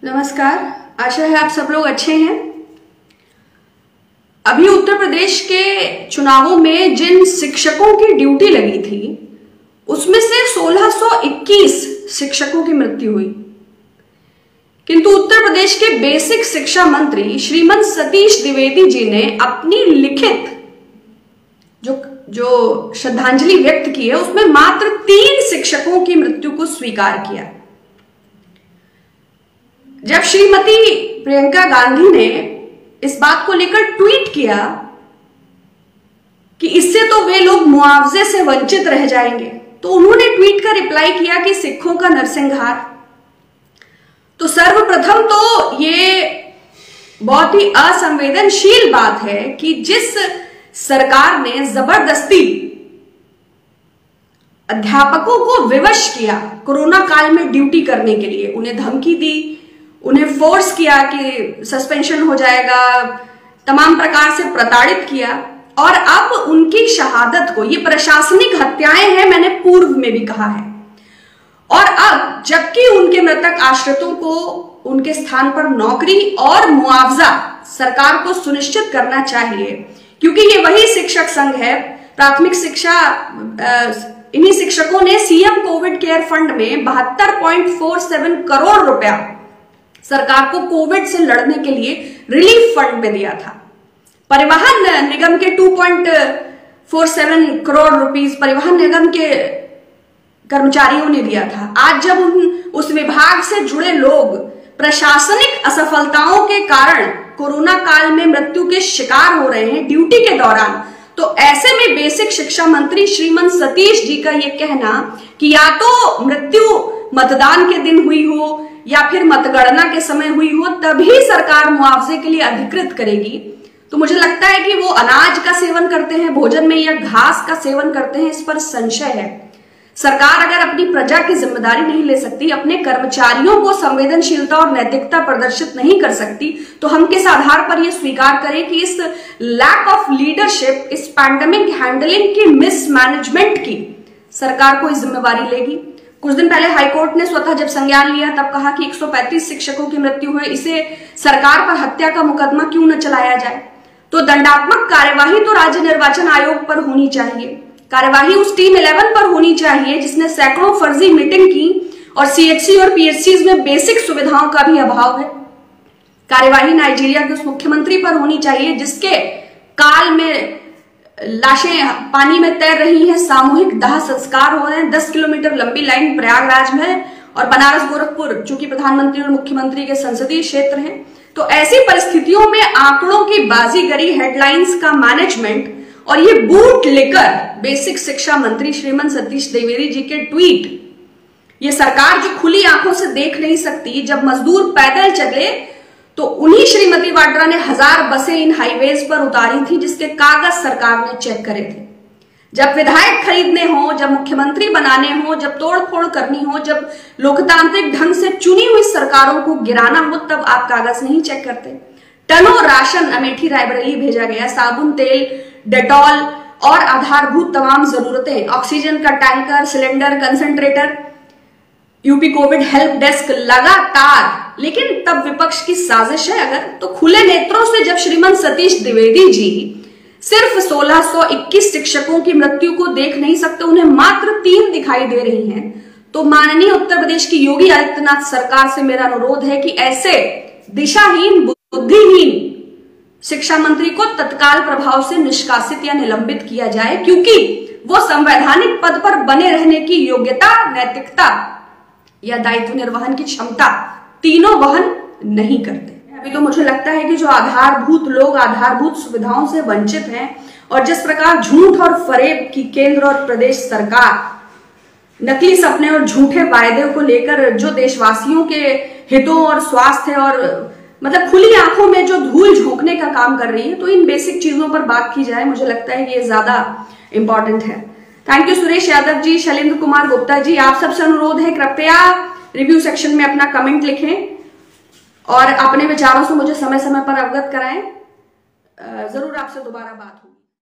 नमस्कार, आशा है आप सब लोग अच्छे हैं। अभी उत्तर प्रदेश के चुनावों में जिन शिक्षकों की ड्यूटी लगी थी उसमें से 1621 शिक्षकों की मृत्यु हुई, किंतु उत्तर प्रदेश के बेसिक शिक्षा मंत्री श्रीमन सतीश द्विवेदी जी ने अपनी लिखित जो श्रद्धांजलि व्यक्त की है उसमें मात्र 3 शिक्षकों की मृत्यु को स्वीकार किया। जब श्रीमती प्रियंका गांधी ने इस बात को लेकर ट्वीट किया कि इससे तो वे लोग मुआवजे से वंचित रह जाएंगे, तो उन्होंने ट्वीट का रिप्लाई किया कि सिखों का नरसंहार। तो सर्वप्रथम तो ये बहुत ही असंवेदनशील बात है कि जिस सरकार ने जबरदस्ती अध्यापकों को विवश किया कोरोना काल में ड्यूटी करने के लिए, उन्हें धमकी दी, उन्हें फोर्स किया कि सस्पेंशन हो जाएगा, तमाम प्रकार से प्रताड़ित किया, और अब उनकी शहादत को, ये प्रशासनिक हत्याएं हैं, मैंने पूर्व में भी कहा है, और अब जबकि उनके मृतक आश्रितों को उनके स्थान पर नौकरी और मुआवजा सरकार को सुनिश्चित करना चाहिए, क्योंकि ये वही शिक्षक संघ है, प्राथमिक शिक्षा, इन्हीं शिक्षकों ने सीएम कोविड केयर फंड में 72.47 करोड़ रुपया सरकार को कोविड से लड़ने के लिए रिलीफ फंड में दिया था। परिवहन निगम के 2.47 करोड़ रुपीस परिवहन निगम के कर्मचारियों ने दिया था। आज जब उस विभाग से जुड़े लोग प्रशासनिक असफलताओं के कारण कोरोना काल में मृत्यु के शिकार हो रहे हैं ड्यूटी के दौरान, तो ऐसे में बेसिक शिक्षा मंत्री श्रीमन सतीश जी का यह कहना कि या तो मृत्यु मतदान के दिन हुई हो या फिर मतगणना के समय हुई हो तभी सरकार मुआवजे के लिए अधिकृत करेगी, तो मुझे लगता है कि वो अनाज का सेवन करते हैं भोजन में या घास का सेवन करते हैं, इस पर संशय है। सरकार अगर अपनी प्रजा की जिम्मेदारी नहीं ले सकती, अपने कर्मचारियों को संवेदनशीलता और नैतिकता प्रदर्शित नहीं कर सकती, तो हम किस आधार पर यह स्वीकार करें कि इस लैक ऑफ लीडरशिप, इस पैंडेमिक हैंडलिंग की मिसमैनेजमेंट की सरकार को जिम्मेवारी लेगी। कुछ दिन पहले हाईकोर्ट ने स्वतः जब संज्ञान लिया तब कहा कि 135 शिक्षकों की मृत्यु हुई, इसे सरकार पर हत्या का मुकदमा क्यों न चलाया जाए। तो दंडात्मक कार्यवाही तो राज्य निर्वाचन आयोग पर होनी चाहिए, कार्यवाही उस टीम 11 पर होनी चाहिए जिसने सैकड़ों फर्जी मीटिंग की और सीएचसी और पीएचसी में बेसिक सुविधाओं का भी अभाव है। कार्यवाही नाइजीरिया के उस मुख्यमंत्री पर होनी चाहिए जिसके काल में लाशें पानी में तैर रही हैं, सामूहिक दाह संस्कार हो रहे हैं, 10 किलोमीटर लंबी लाइन प्रयागराज में, और बनारस गोरखपुर चूंकि प्रधानमंत्री और मुख्यमंत्री के संसदीय क्षेत्र हैं। तो ऐसी परिस्थितियों में आंकड़ों की बाजीगरी, हेडलाइंस का मैनेजमेंट और ये बूट लेकर बेसिक शिक्षा मंत्री श्रीमन सतीश द्विवेदी जी के ट्वीट, ये सरकार जो खुली आंखों से देख नहीं सकती, जब मजदूर पैदल चले तो उन्हीं श्रीमती वाड्रा ने 1000 बसें इन हाईवेज पर उतारी थी जिसके कागज सरकार ने चेक करे थे। जब विधायक खरीदने हो, जब मुख्यमंत्री बनाने हो, जब तोड़फोड़ करनी हो, जब लोकतांत्रिक ढंग से चुनी हुई सरकारों को गिराना हो, तब आप कागज नहीं चेक करते। टनों राशन अमेठी रायबरेली भेजा गया, साबुन, तेल, डेटॉल और आधारभूत तमाम जरूरतें, ऑक्सीजन का tanker, cylinder, concentrator, UP covid help desk लगातार। लेकिन तब विपक्ष की साजिश है अगर, तो खुले नेत्रों से जब श्रीमन सतीश द्विवेदी जी सिर्फ 1621 शिक्षकों की मृत्यु को देख नहीं सकते, उन्हें मात्र 3 दिखाई दे रही हैं, तो माननीय उत्तर प्रदेश की योगी आदित्यनाथ सरकार से मेरा अनुरोध है कि ऐसे दिशाहीन, बुद्धिहीन शिक्षा मंत्री को तत्काल प्रभाव से निष्कासित या निलंबित किया जाए, क्योंकि वो संवैधानिक पद पर बने रहने की योग्यता, नैतिकता या दायित्व निर्वहन की क्षमता तीनों वहन नहीं करते। अभी तो मुझे लगता है कि जो आधारभूत लोग आधारभूत सुविधाओं से वंचित हैं, और जिस प्रकार झूठ और फरेब की केंद्र और प्रदेश सरकार नकली सपने और झूठे वायदे को लेकर जो देशवासियों के हितों और स्वास्थ्य और मतलब खुली आंखों में जो धूल झोंकने का काम कर रही है, तो इन बेसिक चीजों पर बात की जाए, मुझे लगता है कि ये ज्यादा इंपॉर्टेंट है। थैंक यू सुरेश यादव जी, शैलेंद्र कुमार गुप्ता जी, आप सबसे अनुरोध है कृपया रिव्यू सेक्शन में अपना कमेंट लिखें और अपने विचारों से मुझे समय समय पर अवगत कराएं। जरूर आपसे दोबारा बात होगी।